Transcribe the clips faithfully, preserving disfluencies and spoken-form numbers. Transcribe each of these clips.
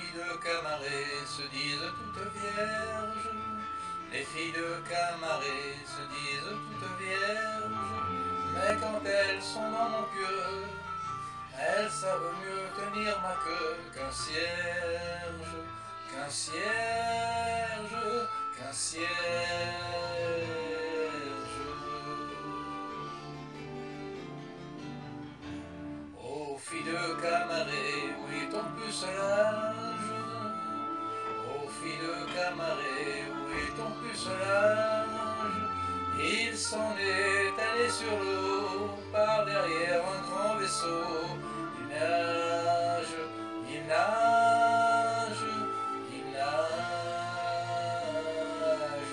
filles de Camaret se disent toutes vierges. Les filles de Camaret se disent toutes vierges. Mais quand elles sont dans mon pieu, elles savent mieux tenir ma queue qu'un cierge, qu'un cierge, qu'un cierge. Ô filles de Camaret, où est ton pucelage? Ô filles de Camaret, où est ton pucelage? Il s'en est allé sur l'eau, par derrière un grand vaisseau. Il nage, il nage, il nage.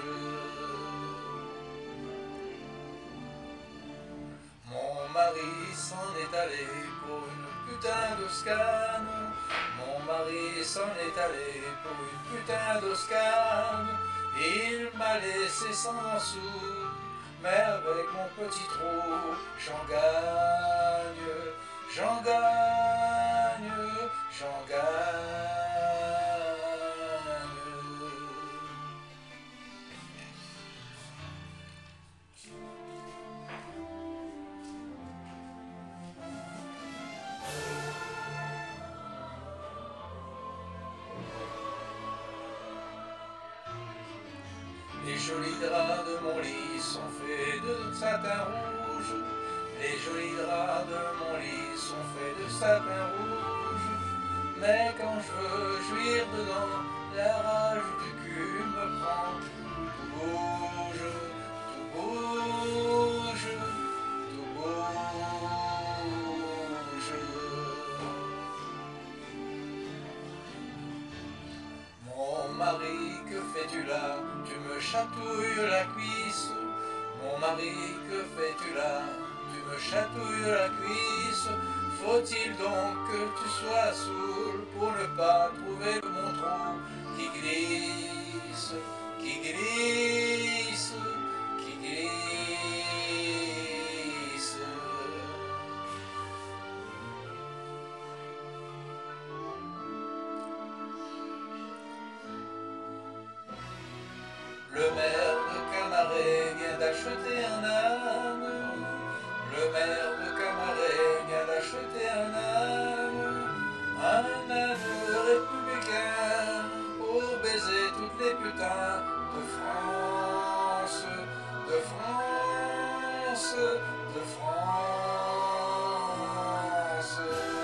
Mon mari s'en est allé pour une putain de scan. Mon mari s'en est allé pour une putain de scan. Il m'a laissé sans sous, mais avec mon petit trou, j'en gagne, j'en gagne, j'en gagne. Les jolis draps de mon lit sont faits de satin rouge. Les jolis draps de mon lit sont faits de satin rouge. Mais quand je veux jouir dedans, la rage du cul me prend. Tout bouge, tout bouge, tout bouge. Mon mari, que fais-tu là? Tu me chatouilles la cuisse. Mon mari, que fais-tu là? Tu me chatouilles la cuisse. Faut-il donc que tu sois saoul pour ne pas trouver mon trou qui glisse, qui glisse, qui glisse? Le maire de Camaret vient d'acheter un âne. Le maire de Camaret vient d'acheter un âne. Un âne républicain pour baiser toutes les putains de France, de France, de France.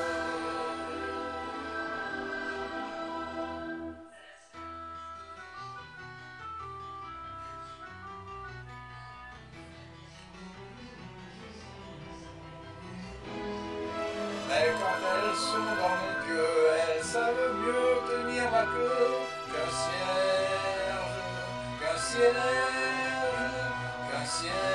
Mais quand elles sont dans mon pieu, elles savent mieux tenir ma queue qu'un cierge, qu'un cierge, qu'un cierge.